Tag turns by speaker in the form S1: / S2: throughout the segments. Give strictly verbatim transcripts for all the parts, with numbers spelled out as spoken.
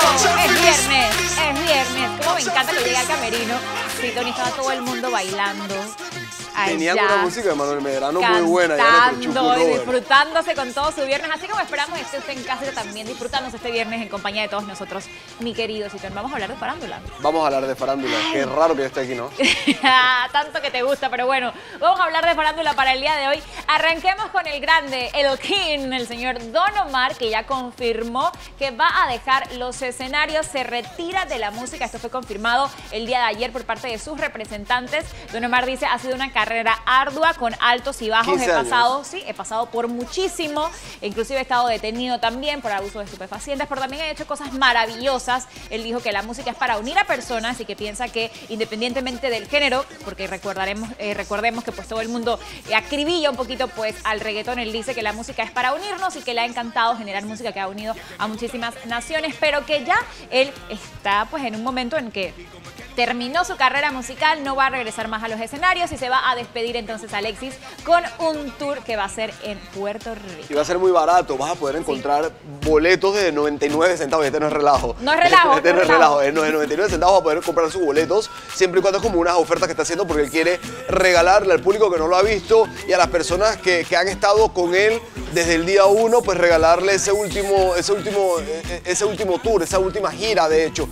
S1: Es viernes, es viernes. Como me encanta que llegue al camerino. Sí, Tony, estaba todo el mundo bailando.
S2: Tenían
S1: allá,
S2: una música de Manuel Medrano muy buena.
S1: Cantando y disfrutándose con todo su viernes. Así como esperamos que esté usted en casa también disfrutándose este viernes en compañía de todos nosotros, mi querido Citón. Vamos a hablar de farándula.
S2: Vamos a hablar de farándula. Qué raro que yo esté aquí, ¿no?
S1: Tanto que te gusta, pero bueno, vamos a hablar de farándula para el día de hoy. Arranquemos con el grande, el king, el señor Don Omar, que ya confirmó que va a dejar los escenarios, se retira de la música. Esto fue confirmado el día de ayer por parte de sus representantes. Don Omar dice, ha sido una carrera ardua con altos y bajos. He pasado, sí, he pasado por muchísimo, inclusive he estado detenido también por abuso de estupefacientes, pero también he hecho cosas maravillosas. Él dijo que la música es para unir a personas y que piensa que independientemente del género, porque recordaremos, eh, recordemos que pues todo el mundo eh, acribilla un poquito pues al reggaetón, él dice que la música es para unirnos y que le ha encantado generar música que ha unido a muchísimas naciones, pero que ya él está pues en un momento en que terminó su carrera musical, no va a regresar más a los escenarios y se va a despedir entonces Alexis con un tour que va a ser en Puerto Rico.
S2: Y va a ser muy barato, vas a poder encontrar sí. boletos de noventa y nueve centavos, este no es relajo.
S1: No es relajo.
S2: Este
S1: no
S2: no es relajo, es noventa y nueve centavos vas a poder comprar sus boletos, siempre y cuando es como unas ofertas que está haciendo porque él quiere regalarle al público que no lo ha visto y a las personas que, que han estado con él desde el día uno, pues regalarle ese último, ese último, ese último tour, esa última gira de hecho.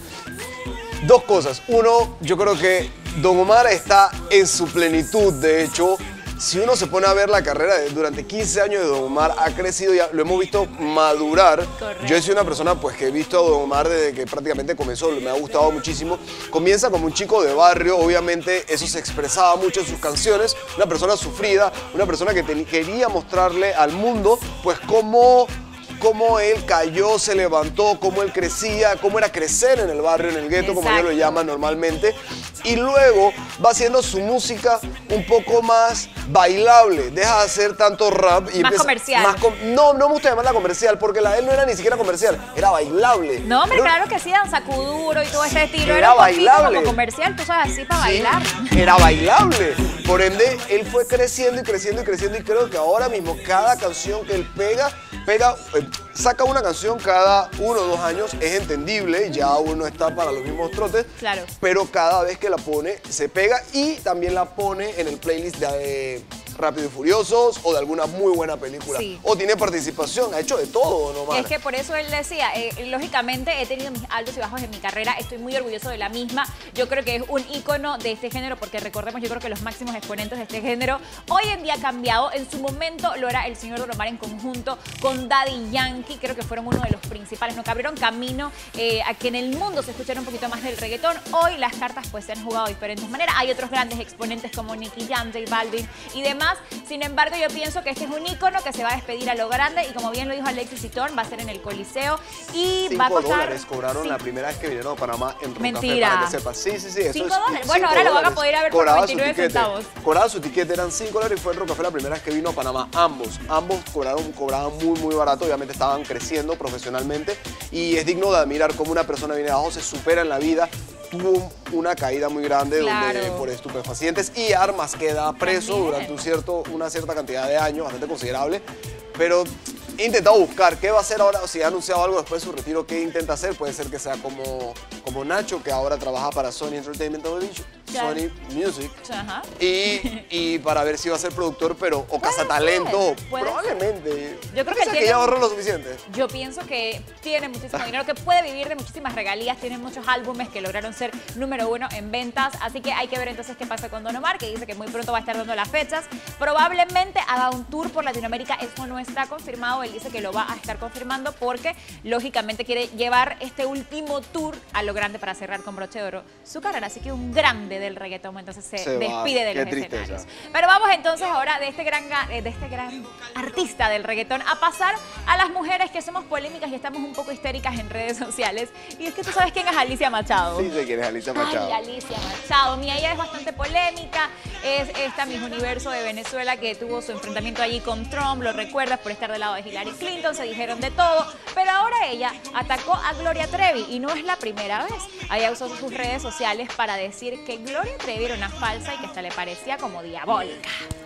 S2: Dos cosas. Uno, yo creo que Don Omar está en su plenitud. De hecho, si uno se pone a ver la carrera de, durante quince años de Don Omar, ha crecido, ya lo hemos visto madurar. Correcto. Yo he sido una persona pues, que he visto a Don Omar desde que prácticamente comenzó, me ha gustado muchísimo. Comienza como un chico de barrio, obviamente eso se expresaba mucho en sus canciones. Una persona sufrida, una persona que quería mostrarle al mundo pues cómo... cómo él cayó, se levantó, cómo él crecía, cómo era crecer en el barrio, en el gueto, como ellos lo llaman normalmente. Y luego va haciendo su música un poco más bailable, deja de hacer tanto rap. Y
S1: más
S2: empieza,
S1: comercial.
S2: Más com no, no me gusta llamarla comercial, porque la de él no era ni siquiera comercial, era bailable.
S1: No, hombre,
S2: era,
S1: claro que sí, danza kuduro y todo ese estilo.
S2: Era,
S1: era un
S2: bailable.
S1: Como comercial, tú sabes, así para
S2: sí,
S1: bailar.
S2: Era bailable. Por ende, él fue creciendo y creciendo y creciendo y creo que ahora mismo cada canción que él pega, pega, eh, saca una canción cada uno o dos años, es entendible, ya uno está para los mismos trotes,
S1: claro.
S2: pero cada vez que la pone, se pega y también la pone en el playlist de eh, Rápido y Furiosos o de alguna muy buena película. Sí. O tiene participación, ha hecho de todo, Don Omar.
S1: Es que por eso él decía, eh, lógicamente he tenido mis altos y bajos en mi carrera, estoy muy orgulloso de la misma. Yo creo que es un ícono de este género porque recordemos, yo creo que los máximos exponentes de este género hoy en día ha cambiado. En su momento lo era el señor Don Omar en conjunto con Daddy Yankee, creo que fueron uno de los principales, ¿no? Que abrieron camino eh, a que en el mundo se escuchara un poquito más del reggaetón. Hoy las cartas pues se han jugado de diferentes maneras. Hay otros grandes exponentes como Nicky Jam, J Balvin y demás. Sin embargo, yo pienso que este es un ícono que se va a despedir a lo grande y como bien lo dijo Alexis Citón, va a ser en el Coliseo y
S2: Cinco
S1: va a costar...
S2: dólares cobraron sí. la primera vez que vinieron a Panamá en Roncafé.
S1: Mentira.
S2: Para que sepas. Sí, sí, sí. Eso
S1: ¿Cinco
S2: es,
S1: dólares? Bueno, ahora dólares. Lo van a poder ir a ver
S2: Cobraba
S1: por veintinueve centavos.
S2: Cobraba su ticket, eran cinco dólares y fue en Roncafé la primera vez que vino a Panamá. Ambos, ambos cobraron, cobraban muy, muy barato. Obviamente estaban creciendo profesionalmente y es digno de admirar cómo una persona viene de abajo, se supera en la vida. Tuvo una caída muy grande claro. donde, por estupefacientes y armas, queda preso También. durante un cierto, una cierta cantidad de años, bastante considerable, pero he intentado buscar qué va a hacer ahora, si ha anunciado algo después de su retiro, qué intenta hacer, puede ser que sea como, como Nacho, que ahora trabaja para Sony Entertainment Television, claro. Sony Music, Ajá. Y, y para ver si va a ser productor, pero o cazatalento, probablemente.
S1: Yo creo que,
S2: que,
S1: tiene,
S2: ya ahorra lo suficiente.
S1: Yo pienso que tiene muchísimo dinero, que puede vivir de muchísimas regalías, tiene muchos álbumes que lograron ser número uno en ventas, así que hay que ver entonces qué pasa con Don Omar, que dice que muy pronto va a estar dando las fechas. Probablemente haga un tour por Latinoamérica, eso no está confirmado, él dice que lo va a estar confirmando porque lógicamente quiere llevar este último tour a lo grande para cerrar con broche de oro su carrera, así que un grande del reggaetón entonces se, se despide de los escenarios. Pero vamos entonces ahora de este gran de este gran artista del reggaetón a pasar a las mujeres que somos polémicas y estamos un poco histéricas en redes sociales. Y es que tú sabes quién es Alicia Machado.
S2: Sí, sé quién es Alicia Machado.
S1: Ay, Alicia Machado. Mira, ella es bastante polémica. Es esta Miss Universo de Venezuela que tuvo su enfrentamiento allí con Trump. Lo recuerdas por estar del lado de Hillary Clinton. Se dijeron de todo. Pero ahora ella atacó a Gloria Trevi y no es la primera vez. Ella usó sus redes sociales para decir que Gloria Trevi era una falsa y que hasta le parecía como diabólica.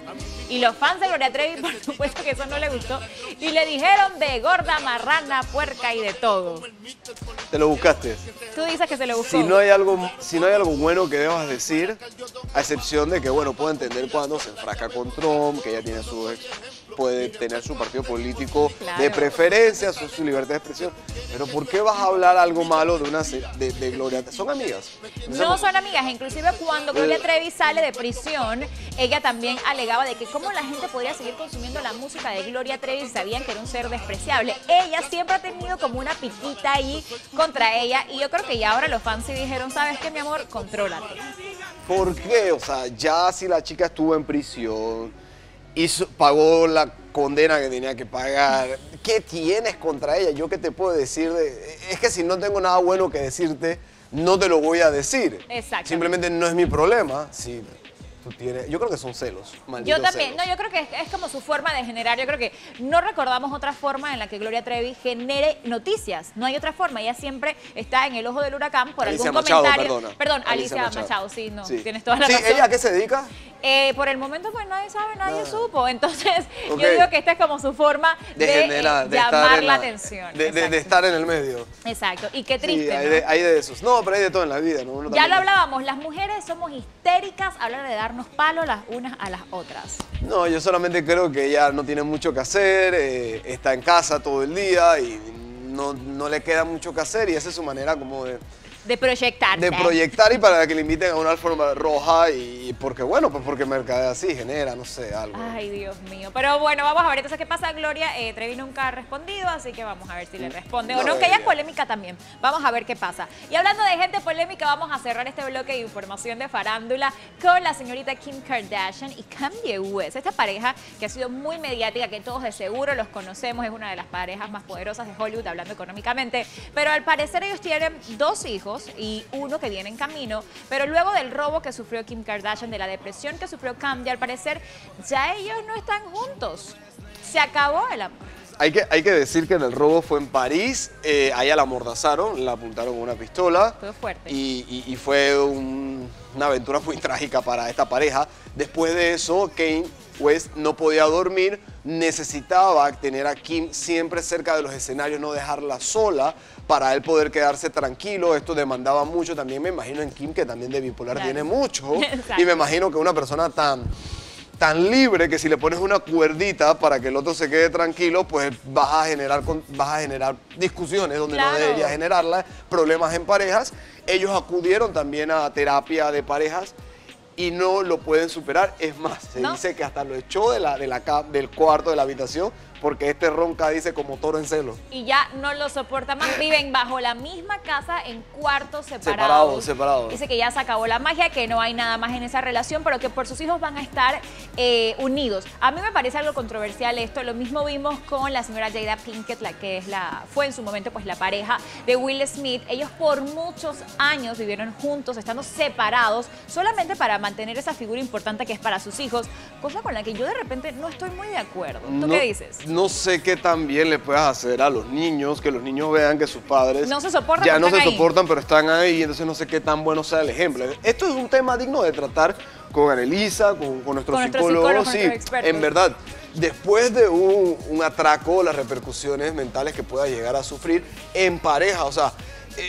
S1: Y los fans de Gloria Trevi, por supuesto que eso no le gustó. Y le dijeron de gorda, marrana, puerca y de todo.
S2: Te lo buscaste.
S1: Tú dices que se lo buscó.
S2: Si no hay algo, si no hay algo bueno que debas decir, a excepción de que, bueno, puedo entender cuando se enfrasca con Trump, que ella tiene su, puede tener su partido político
S1: Claro.
S2: de preferencia, su, su libertad de expresión. Pero ¿por qué vas a hablar algo malo de una se- de, de Gloria? ¿Son amigas?
S1: No son amigas, inclusive cuando Gloria Trevi sale de prisión, ella también alegaba de que cómo la gente podría seguir consumiendo la música de Gloria Trevi si sabían que era un ser despreciable. Ella siempre ha tenido como una piquita ahí contra ella y yo creo que ya ahora los fans sí dijeron, ¿sabes qué, mi amor? Contrólate.
S2: ¿Por qué? O sea, ya si la chica estuvo en prisión, hizo, pagó la condena que tenía que pagar, ¿qué tienes contra ella? ¿Yo qué te puedo decir? De, es que si no tengo nada bueno que decirte, no te lo voy a decir.
S1: Exactamente.
S2: Simplemente no es mi problema. Si tú tienes, yo creo que son celos, malditos
S1: Yo también,
S2: celos.
S1: no, yo creo que es, es como su forma de generar, yo creo que no recordamos otra forma en la que Gloria Trevi genere noticias, no hay otra forma, ella siempre está en el ojo del huracán por
S2: Alicia
S1: algún
S2: Machado,
S1: comentario.
S2: perdona.
S1: Perdón,
S2: Alicia
S1: Alicia,
S2: Machado.
S1: Machado. sí, no,
S2: Sí.
S1: tienes toda la
S2: Sí,
S1: razón.
S2: ¿ella a qué se dedica?
S1: Eh, por el momento, pues nadie sabe, nadie
S2: Ah.
S1: supo. Entonces,
S2: Ok.
S1: yo digo que esta es como su forma de,
S2: De, generar,
S1: eh,
S2: de estar
S1: llamar
S2: en
S1: la atención.
S2: De, de- de
S1: Exacto.
S2: estar en el medio.
S1: Exacto. Y qué
S2: Sí,
S1: triste,
S2: hay,
S1: ¿no?
S2: de, hay de esos. No, pero hay de todo en la vida, ¿no? Uno
S1: Ya
S2: también-
S1: lo hablábamos, las mujeres somos histéricas a la hora de darnos palos las unas a las otras.
S2: No, yo solamente creo que ella no tiene mucho que hacer, eh, está en casa todo el día y no, no le queda mucho que hacer y esa es su manera como de,
S1: De proyectar.
S2: de proyectar y para que le inviten a una alfombra roja y porque bueno, pues porque mercadea así, genera, no sé, algo.
S1: Ay, Dios mío. Pero bueno, vamos a ver entonces qué pasa. Gloria eh, Trevi nunca ha respondido, así que vamos a ver si le responde o
S2: No
S1: no, que ella es
S2: debería.
S1: polémica también. Vamos a ver qué pasa. Y hablando de gente polémica, vamos a cerrar este bloque de información de farándula con la señorita Kim Kardashian y Kanye West. Esta pareja que ha sido muy mediática, que todos de seguro los conocemos, es una de las parejas más poderosas de Hollywood, hablando económicamente. Pero al parecer ellos tienen dos hijos y uno que viene en camino. Pero luego del robo que sufrió Kim Kardashian, de la depresión que sufrió Kanye, al parecer ya ellos no están juntos. Se acabó el amor.
S2: Hay que, hay que decir que el robo fue en París, eh, a ella la amordazaron, la apuntaron con una pistola.
S1: Fue fuerte.
S2: Y, y- y fue un- una aventura muy trágica para esta pareja. Después de eso, Kanye West no podía dormir, necesitaba tener a Kim siempre cerca de los escenarios, no dejarla sola para él poder quedarse tranquilo. Esto demandaba mucho, también me imagino en Kim que también de bipolar
S1: Claro.
S2: tiene mucho.
S1: Exacto.
S2: Y me imagino que una persona tan... tan libre que si le pones una cuerdita para que el otro se quede tranquilo, pues vas a generar, con- vas a generar discusiones donde
S1: Claro.
S2: no debería generarlas, problemas en parejas. Ellos acudieron también a terapia de parejas y no lo pueden superar. Es más, se
S1: ¿No?
S2: dice que hasta lo echó de la, de la, ca- del cuarto de la habitación porque este ronca, dice, como toro en celo.
S1: Y ya no lo soporta más. Viven bajo la misma casa en cuartos separados.
S2: Separados, separados.
S1: Dice que ya se acabó la magia, que no hay nada más en esa relación, pero que por sus hijos van a estar eh, unidos. A mí me parece algo controversial esto. Lo mismo vimos con la señora Jada Pinkett, la que es la, fue en su momento pues la pareja de Will Smith. Ellos por muchos años vivieron juntos, estando separados, solamente para mantener esa figura importante que es para sus hijos, cosa con la que yo de repente no estoy muy de acuerdo. ¿Tú
S2: No-
S1: qué dices?
S2: No sé qué tan bien le puedas hacer a los niños, que los niños vean que sus padres
S1: No se soportan,
S2: ya
S1: pero
S2: no se
S1: están ahí.
S2: soportan, pero están ahí, entonces no sé qué tan bueno sea el ejemplo. Esto es un tema digno de tratar con Anelisa, con, con nuestros
S1: Con nuestros
S2: psicólogos,
S1: psicólogos,
S2: sí,
S1: nuestros expertos.
S2: en verdad. Después de un, un atraco, las repercusiones mentales que pueda llegar a sufrir en pareja, o sea,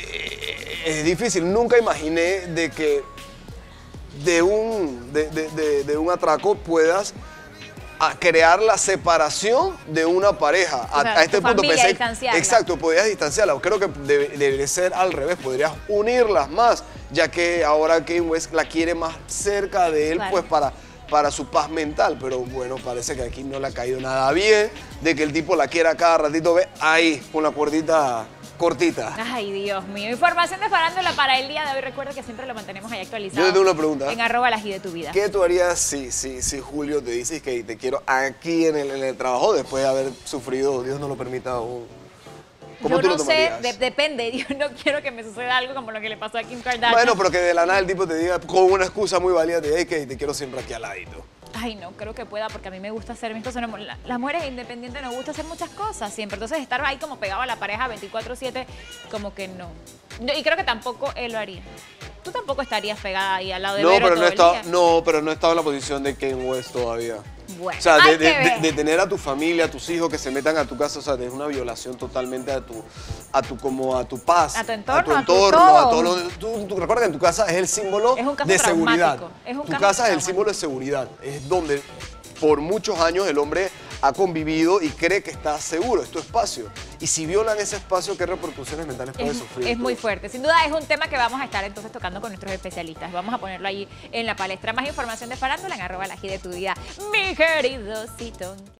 S2: eh, es difícil. Nunca imaginé de que de un, de, de- de- de un atraco puedas a crear la separación de una pareja. A,
S1: O sea,
S2: a este
S1: tu
S2: punto
S1: familia,
S2: pensé,
S1: distanciarla.
S2: exacto, podrías distanciarla. Creo que debe- debería ser al revés, podrías unirlas más, ya que ahora Kanye West la quiere más cerca de él,
S1: Claro.
S2: pues para, para su paz mental. Pero bueno, parece que aquí no le ha caído nada bien, de que el tipo la quiera cada ratito, ve ahí, con la cuerdita cortita.
S1: Ay, Dios mío. Información de farándula para el día de hoy. Recuerda que siempre lo mantenemos ahí actualizado.
S2: Yo te tengo una pregunta.
S1: En arroba la G de tu vida.
S2: ¿Qué tú harías si, si, si Julio te dice que te quiero aquí en el, en el trabajo después de haber sufrido, Dios no lo permita, un... ¿Cómo
S1: Yo
S2: tú
S1: no
S2: lo
S1: sé,
S2: tomarías?
S1: de- depende. Yo no quiero que me suceda algo como lo que le pasó a Kim Kardashian.
S2: Bueno, pero que de la nada el tipo te diga con una excusa muy válida, te diga que te quiero siempre aquí al ladito.
S1: Ay, no, creo que pueda, porque a mí me gusta hacer mis cosas. No, la- Las mujeres independientes nos gusta hacer muchas cosas siempre. Entonces, estar ahí como pegado a la pareja veinticuatro siete, como que no. No, Y creo que tampoco él lo haría. tú tampoco estarías pegada ahí al lado de
S2: No,
S1: Vero
S2: pero
S1: todo
S2: no he
S1: el
S2: estado,
S1: día.
S2: no, pero no he estado en la posición de Kanye West todavía.
S1: Bueno,
S2: o sea,
S1: hay
S2: de, de,
S1: que ver.
S2: de, de tener a tu familia, a tus hijos que se metan a tu casa, o sea, es una violación totalmente a tu, a tu, como a tu paz.
S1: A tu entorno,
S2: a tu
S1: a tu
S2: entorno,
S1: todo.
S2: a todo lo, tú, tú recuerda que en tu casa es el símbolo
S1: Es un caso
S2: de seguridad.
S1: traumático, es un
S2: tu
S1: caso
S2: casa es el
S1: traumático.
S2: símbolo de seguridad. Es donde por muchos años el hombre ha convivido y cree que está seguro, es tu espacio. Y si violan ese espacio, ¿qué repercusiones mentales puede
S1: Es,
S2: sufrir?
S1: es muy
S2: tú?
S1: fuerte. Sin duda es un tema que vamos a estar entonces tocando con nuestros especialistas. Vamos a ponerlo ahí en la palestra. Más información de farándula en arroba la G de tu vida. Mi querido Citón.